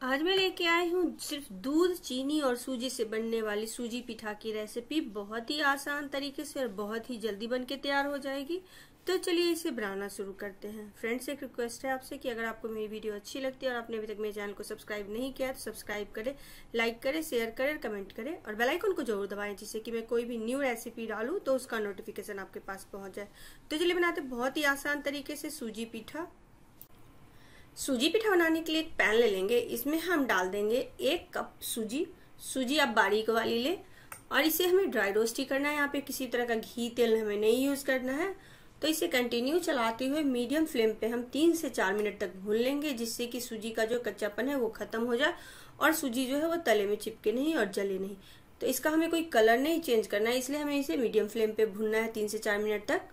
आज मैं लेके आई हूँ सिर्फ दूध, चीनी और सूजी से बनने वाली सूजी पिठा की रेसिपी। बहुत ही आसान तरीके से और बहुत ही जल्दी बन के तैयार हो जाएगी। तो चलिए इसे बनाना शुरू करते हैं। फ्रेंड्स, एक रिक्वेस्ट है आपसे कि अगर आपको मेरी वीडियो अच्छी लगती है और आपने अभी तक मेरे चैनल को सब्सक्राइब नहीं किया तो सब्सक्राइब करें, लाइक करें, शेयर करें, कमेंट करें और बेल आइकन को जरूर दबाएं, जिससे कि मैं कोई भी न्यू रेसिपी डालूं तो उसका नोटिफिकेशन आपके पास पहुंच जाए। तो चलिए बनाते बहुत ही आसान तरीके से सूजी पिठा। सूजी पिठा बनाने के लिए एक पैन ले लेंगे। इसमें हम डाल देंगे 1 कप सूजी। सूजी आप बारीक वाली ले और इसे हमें ड्राई रोस्ट ही करना है। यहाँ पे किसी तरह का घी तेल हमें नहीं यूज करना है। तो इसे कंटिन्यू चलाते हुए मीडियम फ्लेम पे हम 3 से 4 मिनट तक भून लेंगे, जिससे कि सूजी का जो कच्चापन है वो खत्म हो जाए और सूजी जो है वो तले में चिपके नहीं और जले नहीं। तो इसका हमें कोई कलर नहीं चेंज करना है, इसलिए हमें इसे मीडियम फ्लेम पे भूनना है 3 से 4 मिनट तक।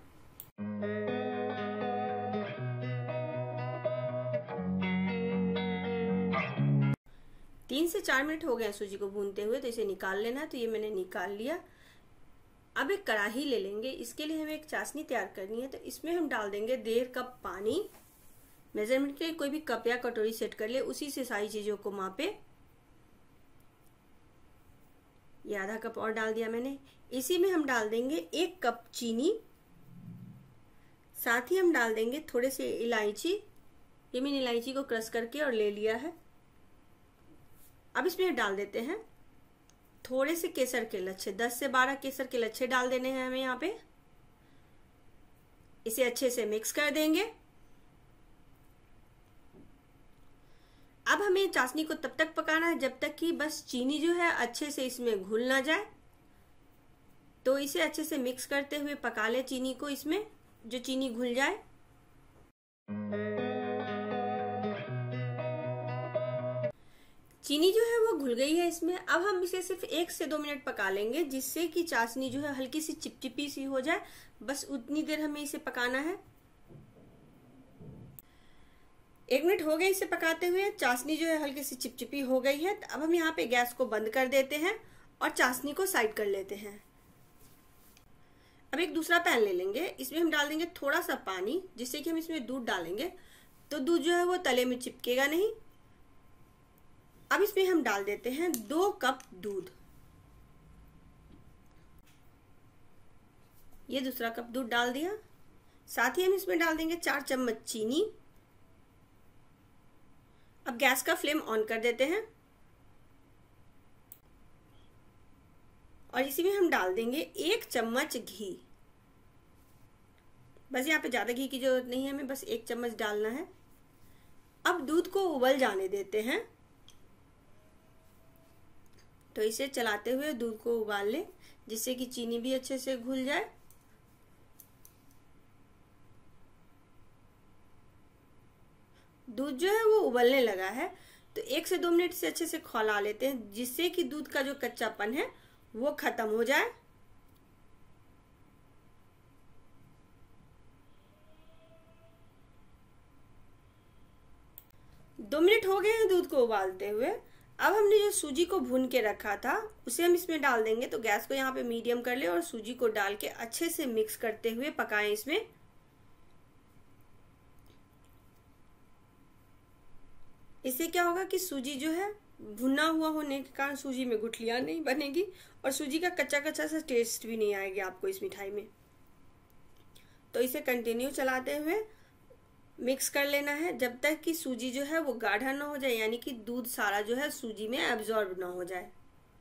3 से 4 मिनट हो गए सूजी को भूनते हुए, तो इसे निकाल लेना है। तो ये मैंने निकाल लिया। अब एक कढ़ाई ले लेंगे। इसके लिए हमें एक चाशनी तैयार करनी है। तो इसमें हम डाल देंगे 1.5 कप पानी। मेजरमेंट के लिए कोई भी कप या कटोरी सेट कर ले, उसी से सारी चीजों को मापे। ये आधा कप और डाल दिया मैंने। इसी में हम डाल देंगे 1 कप चीनी। साथ ही हम डाल देंगे थोड़े से इलायची। ये मैंने इलायची को क्रश करके और ले लिया है। अब इसमें डाल देते हैं थोड़े से केसर के लच्छे। 10 से 12 केसर के लच्छे डाल देने हैं हमें यहाँ पे। इसे अच्छे से मिक्स कर देंगे। अब हमें चाशनी को तब तक पकाना है जब तक कि बस चीनी जो है अच्छे से इसमें घुल ना जाए। तो इसे अच्छे से मिक्स करते हुए पका ले चीनी को, इसमें जो चीनी घुल जाए। चीनी जो है वो घुल गई है इसमें। अब हम इसे सिर्फ 1 से 2 मिनट पका लेंगे, जिससे कि चाशनी जो है हल्की सी चिपचिपी सी हो जाए। बस उतनी देर हमें इसे पकाना है। 1 मिनट हो गए इसे पकाते हुए। चाशनी जो है हल्की सी चिपचिपी हो गई है। अब हम यहाँ पे गैस को बंद कर देते हैं और चाशनी को साइड कर लेते हैं। अब एक दूसरा पैन ले लेंगे। इसमें हम डाल देंगे थोड़ा सा पानी, जिससे कि हम इसमें दूध डालेंगे तो दूध जो है वो तले में चिपकेगा नहीं। अब इसमें हम डाल देते हैं 2 कप दूध। ये दूसरा कप दूध डाल दिया। साथ ही हम इसमें डाल देंगे 4 चम्मच चीनी। अब गैस का फ्लेम ऑन कर देते हैं और इसी में हम डाल देंगे 1 चम्मच घी। बस यहाँ पे ज्यादा घी की जरूरत नहीं है, हमें बस 1 चम्मच डालना है। अब दूध को उबल जाने देते हैं। तो इसे चलाते हुए दूध को उबाल लें, जिससे कि चीनी भी अच्छे से घुल जाए। दूध जो है वो उबलने लगा है, तो 1 से 2 मिनट से अच्छे से खौला लेते हैं, जिससे कि दूध का जो कच्चापन है वो खत्म हो जाए। दो मिनट हो गए हैं दूध को उबालते हुए। अब हमने जो सूजी को भून के रखा था उसे हम इसमें डाल देंगे। तो गैस को यहाँ पे मीडियम कर ले और सूजी को डाल के अच्छे से मिक्स करते हुए पकाएं इसमें। इससे क्या होगा कि सूजी जो है भुना हुआ होने के कारण सूजी में गुठलियां नहीं बनेगी और सूजी का कच्चा कच्चा सा टेस्ट भी नहीं आएगा आपको इस मिठाई में। तो इसे कंटिन्यू चलाते हुए मिक्स कर लेना है जब तक कि सूजी जो है वो गाढ़ा ना हो जाए, यानी कि दूध सारा जो है सूजी में एब्जॉर्ब ना हो जाए।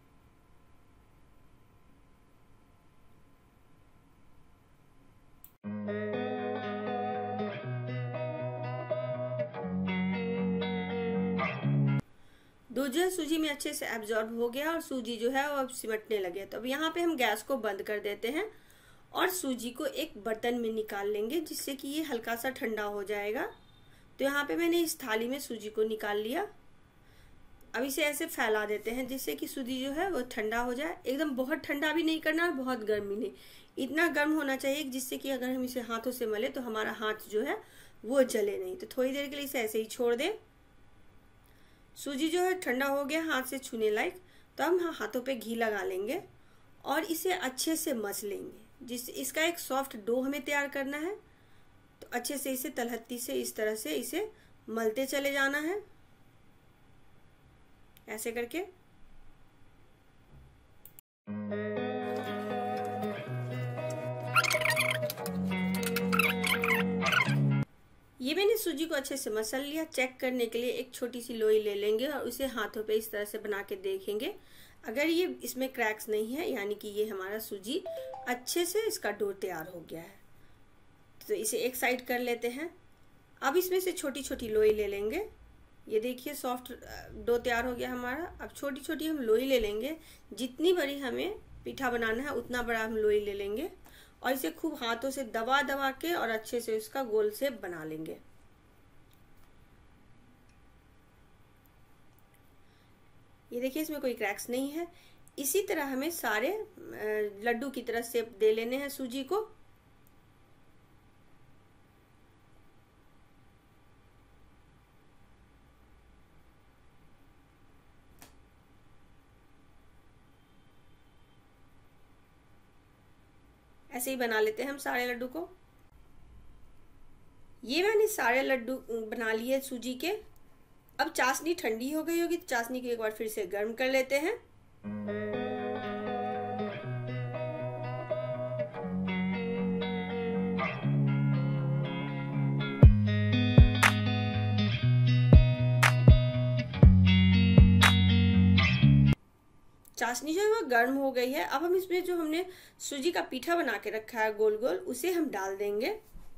दूध जो है सूजी में अच्छे से एब्जॉर्ब हो गया और सूजी जो है वो अब सिमटने लगे। तो अब यहाँ पे हम गैस को बंद कर देते हैं और सूजी को एक बर्तन में निकाल लेंगे, जिससे कि ये हल्का सा ठंडा हो जाएगा। तो यहाँ पे मैंने इस थाली में सूजी को निकाल लिया। अब इसे ऐसे फैला देते हैं, जिससे कि सूजी जो है वो ठंडा हो जाए। एकदम बहुत ठंडा भी नहीं करना और बहुत गर्म भी नहीं, इतना गर्म होना चाहिए जिससे कि अगर हम इसे हाथों से मले तो हमारा हाथ जो है वो जले नहीं। तो थोड़ी देर के लिए इसे ऐसे ही छोड़ दें। सूजी जो है ठंडा हो गया हाथ से छूने लायक। तो हम हाथों पे घी लगा लेंगे और इसे अच्छे से मस लेंगे, जिससे इसका एक सॉफ्ट डो हमें तैयार करना है। तो अच्छे से इसे तलहत्ती से इस तरह से इसे मलते चले जाना है। ऐसे करके। ये मैंने सूजी को अच्छे से मसल लिया। चेक करने के लिए एक छोटी सी लोई ले लेंगे और उसे हाथों पे इस तरह से बना के देखेंगे। अगर ये इसमें क्रैक्स नहीं है यानी कि ये हमारा सूजी अच्छे से इसका डो तैयार हो गया है। तो इसे एक साइड कर लेते हैं। अब इसमें से छोटी छोटी लोई ले लेंगे। ये देखिए सॉफ्ट डो तैयार हो गया हमारा। अब छोटी छोटी हम लोई ले लेंगे। जितनी बड़ी हमें पीठा बनाना है उतना बड़ा हम लोई ले लेंगे और इसे खूब हाथों से दबा दबा के और अच्छे से इसका गोल शेप बना लेंगे। ये देखिए इसमें कोई क्रैक्स नहीं है। इसी तरह हमें सारे लड्डू की तरह शेप दे लेने हैं सूजी को। ऐसे ही बना लेते हैं हम सारे लड्डू को। ये मैंने सारे लड्डू बना लिए सूजी के। अब चाशनी ठंडी हो गई होगी तो चाशनी को एक बार फिर से गर्म कर लेते हैं। चाशनी जो है वो गर्म हो गई है। अब हम इसमें जो हमने सूजी का पीठा बना के रखा है गोल गोल, उसे हम डाल देंगे।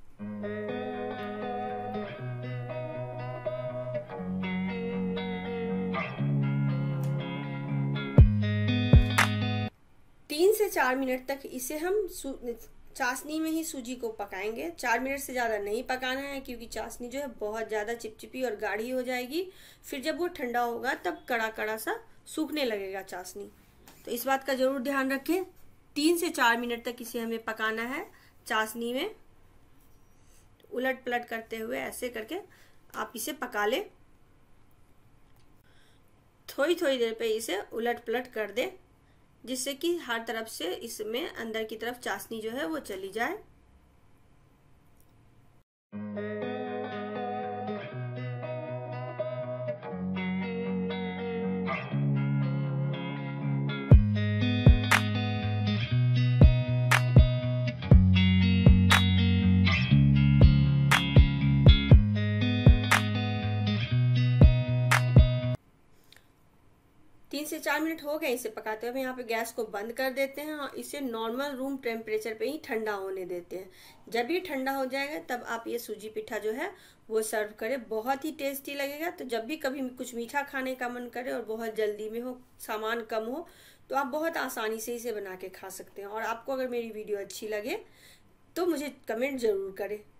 तीन से 4 मिनट तक इसे हम चाशनी में ही सूजी को पकाएंगे। 4 मिनट से ज़्यादा नहीं पकाना है क्योंकि चाशनी जो है बहुत ज़्यादा चिपचिपी और गाढ़ी हो जाएगी। फिर जब वो ठंडा होगा तब कड़ा कड़ा सा सूखने लगेगा चाशनी। तो इस बात का जरूर ध्यान रखें। 3 से 4 मिनट तक इसे हमें पकाना है चाशनी में। उलट पलट करते हुए ऐसे करके आप इसे पका ले। थोड़ी थोड़ी देर पे इसे उलट पलट कर दे जिससे कि हर तरफ से इसमें अंदर की तरफ चाशनी जो है वो चली जाए। तीन से 4 मिनट हो गए इसे पकाते हुए। यहाँ पे गैस को बंद कर देते हैं और इसे नॉर्मल रूम टेम्परेचर पे ही ठंडा होने देते हैं। जब ये ठंडा हो जाएगा तब आप ये सूजी पिठा जो है वो सर्व करें। बहुत ही टेस्टी लगेगा। तो जब भी कभी कुछ मीठा खाने का मन करे और बहुत जल्दी में हो, सामान कम हो, तो आप बहुत आसानी से इसे बना के खा सकते हैं। और आपको अगर मेरी वीडियो अच्छी लगे तो मुझे कमेंट जरूर करें।